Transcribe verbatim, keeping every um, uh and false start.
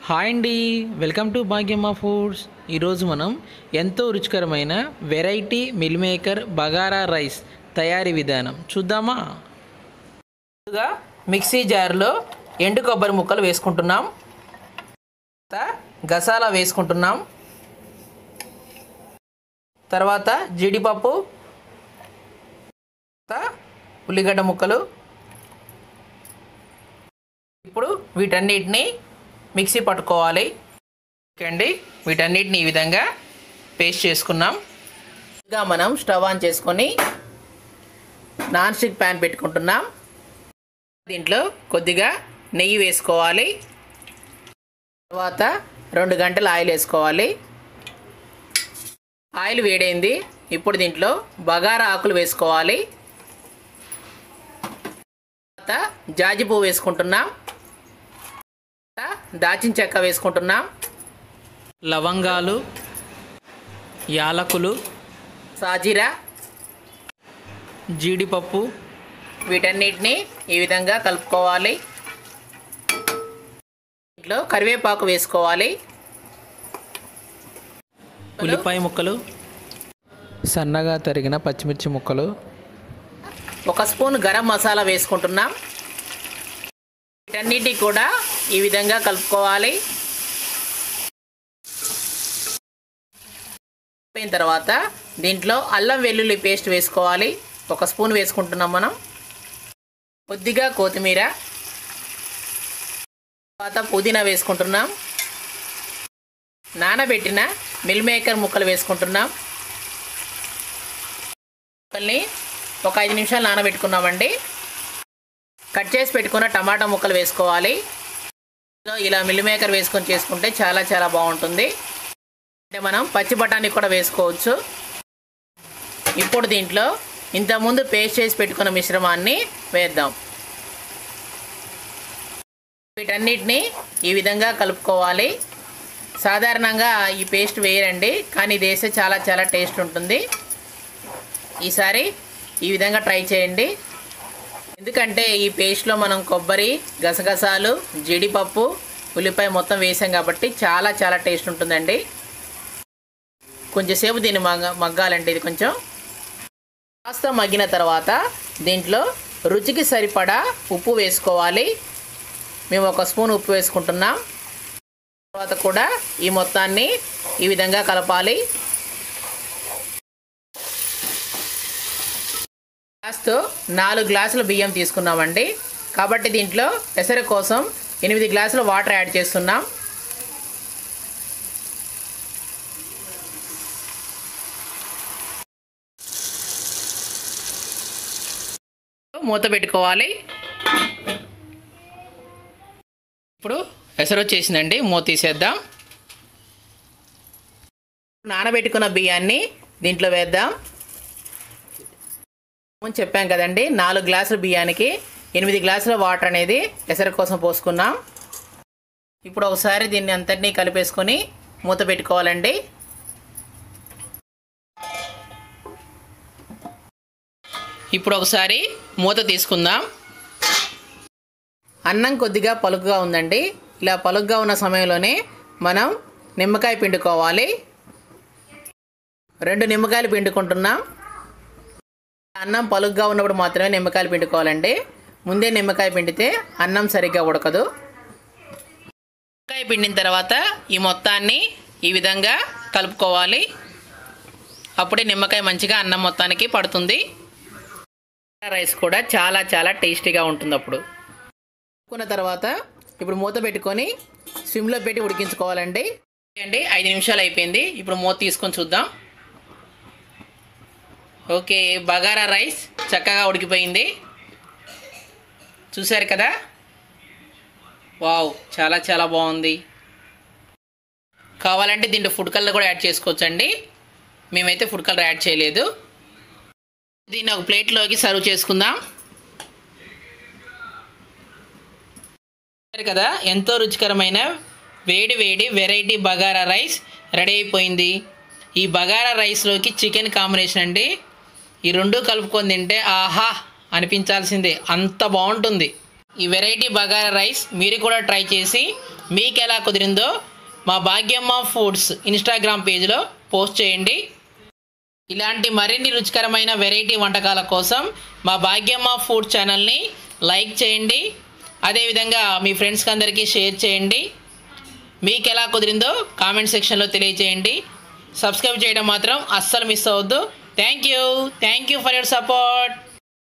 Hi అండి, welcome to Bhagyamma foods. ఈరోజు మనం ఎంతో రుచికరమైన variety meal maker bagara rice తయారీ విధానం చూద్దామా. ముందుగా మిక్సీ జార్లో ఎండు కొబ్బరి ముక్కలు వేసుకుంటున్నాం, గసాలా వేసుకుంటున్నాం, తర్వాత జీడిపప్పు, ఉల్లిగడ్డ ముక్కలు. ఇప్పుడు వీటన్నిటిని మిక్సీ పట్టుకోవాలి అండి. వీటన్నిటిని ఈ విధంగా పేస్ట్ చేసుకున్నాం. ఇంకా మనం స్టవ్ ఆన్ చేసుకొని నాన్ స్టిక్ ప్యాన్ పెట్టుకుంటున్నాం. దీంట్లో కొద్దిగా నెయ్యి వేసుకోవాలి. తర్వాత రెండు గంటలు ఆయిల్ వేసుకోవాలి. ఆయిల్ వేడైంది. ఇప్పుడు దీంట్లో బగారా ఆకులు వేసుకోవాలి. తర్వాత జాజి పువ్వు వేసుకుంటున్నాం, దాచిన చెక్క వేసుకుంటున్నాం, లవంగాలు, యాలకులు, సాజీరా, జీడిపప్పు, వీటన్నిటిని ఈ విధంగా కలుపుకోవాలి. ఇంట్లో కరివేపాకు వేసుకోవాలి, ఉల్లిపాయ ముక్కలు, సన్నగా తరిగిన పచ్చిమిర్చి ముక్కలు, ఒక స్పూన్ గరం మసాలా వేసుకుంటున్నాం. వీటన్నిటి కూడా ఈ విధంగా కలుపుకోవాలి. అయిన తర్వాత దీంట్లో అల్లం వెల్లుల్లి పేస్ట్ వేసుకోవాలి. ఒక స్పూన్ వేసుకుంటున్నాం మనం. కొద్దిగా కొత్తిమీర, తర్వాత పుదీనా వేసుకుంటున్నాం. నానబెట్టిన మిల్ మేకర్ ముక్కలు వేసుకుంటున్నాం. ముక్కల్ని ఒక ఐదు నిమిషాలు నానబెట్టుకున్నామండి. కట్ చేసి పెట్టుకున్న టమాటా ముక్కలు వేసుకోవాలి. ఇలా మిల్ మేకర్ వేసుకొని చేసుకుంటే చాలా చాలా బాగుంటుంది. అంటే మనం పచ్చి బఠానీ కూడా వేసుకోవచ్చు. ఇప్పుడు దీంట్లో ఇంతకుముందు పేస్ట్ చేసి పెట్టుకున్న మిశ్రమాన్ని వేద్దాం. వీటన్నిటిని ఈ విధంగా కలుపుకోవాలి. సాధారణంగా ఈ పేస్ట్ వేయరండి, కానీ ఇది వేస్తే చాలా చాలా టేస్ట్ ఉంటుంది. ఈసారి ఈ విధంగా ట్రై చేయండి. ఎందుకంటే ఈ పేస్ట్లో మనం కొబ్బరి, గసగసాలు, జీడిపప్పు, ఉల్లిపాయ మొత్తం వేసాం కాబట్టి చాలా చాలా టేస్ట్ ఉంటుందండి. కొంచెంసేపు దీన్ని మగ్గ మగ్గాలంటే ఇది కొంచెం కాస్త మగ్గిన తర్వాత దీంట్లో రుచికి సరిపడా ఉప్పు వేసుకోవాలి. మేము ఒక స్పూన్ ఉప్పు వేసుకుంటున్నాం. తర్వాత కూడా ఈ మొత్తాన్ని ఈ విధంగా కలపాలి. లాస్ట్ నాలుగు గ్లాసుల బియ్యం తీసుకున్నామండి, కాబట్టి దీంట్లో ఎసరు కోసం ఎనిమిది గ్లాసుల వాటర్ యాడ్ చేస్తున్నాం. మూత పెట్టుకోవాలి. ఇప్పుడు ఎసరు వచ్చేసిందండి, మూత తీసేద్దాం. నానబెట్టుకున్న బియ్యాన్ని దీంట్లో వేద్దాం. చెప్పాం కదండి, నాలుగు గ్లాసుల బియ్యానికి ఎనిమిది గ్లాసుల వాటర్ అనేది ఎసరు కోసం పోసుకున్నాం. ఇప్పుడు ఒకసారి దీన్ని అంతటినీ కలిపేసుకొని మూత పెట్టుకోవాలండి. ఇప్పుడు ఒకసారి మూత తీసుకుందాం. అన్నం కొద్దిగా పలుకుగా ఉందండి. ఇలా పలుకుగా ఉన్న సమయంలోనే మనం నిమ్మకాయ పిండుకోవాలి. రెండు నిమ్మకాయలు పిండుకుంటున్నాం. అన్నం పలుగ్గా ఉన్నప్పుడు మాత్రమే నిమ్మకాయలు పిండుకోవాలండి. ముందే నిమ్మకాయ పిండితే అన్నం సరిగ్గా ఉడకదు. నిమ్మకాయ పిండిన తర్వాత ఈ మొత్తాన్ని ఈ విధంగా కలుపుకోవాలి. అప్పుడే నిమ్మకాయ మంచిగా అన్నం మొత్తానికి పడుతుంది. రైస్ కూడా చాలా చాలా టేస్టీగా ఉంటుంది. అప్పుడు కలుపుకున్న తర్వాత ఇప్పుడు మూత పెట్టుకొని సిమ్లో పెట్టి ఉడికించుకోవాలండి. అండి ఐదు నిమిషాలు అయిపోయింది. ఇప్పుడు మూత తీసుకొని చూద్దాం. ఓకే, బగారా రైస్ చక్కగా ఉడికిపోయింది. చూశారు కదా, వావ్, చాలా చాలా బాగుంది. కావాలంటే దీంట్లో ఫుడ్ కలర్ కూడా యాడ్ చేసుకోవచ్చండి. మేమైతే ఫుడ్ కలర్ యాడ్ చేయలేదు. దీన్ని ఒక ప్లేట్లోకి సర్వ్ చేసుకుందాం. చూశారు కదా, ఎంతో రుచికరమైన వేడి వేడి వెరైటీ బగారా రైస్ రెడీ అయిపోయింది. ఈ బగారా రైస్లోకి చికెన్ కాంబినేషన్ అండి. ఈ రెండు కలుపుకొని తింటే ఆహా అనిపించాల్సిందే, అంత బాగుంటుంది. ఈ వెరైటీ బగారా రైస్ మీరు కూడా ట్రై చేసి మీకు ఎలా కుదిరిందో మా భాగ్యమ్మ ఫుడ్స్ ఇన్స్టాగ్రామ్ పేజ్లో పోస్ట్ చేయండి. ఇలాంటి మరిన్ని రుచికరమైన వెరైటీ వంటకాల కోసం మా భాగ్యమ్మ ఫుడ్ ఛానల్ని లైక్ చేయండి. అదేవిధంగా మీ ఫ్రెండ్స్కి అందరికీ షేర్ చేయండి. మీకు ఎలా కుదిరిందో కామెంట్ సెక్షన్లో తెలియజేయండి. సబ్స్క్రైబ్ చేయడం మాత్రం అస్సలు మిస్ అవ్వద్దు. Thank you thank you for your support.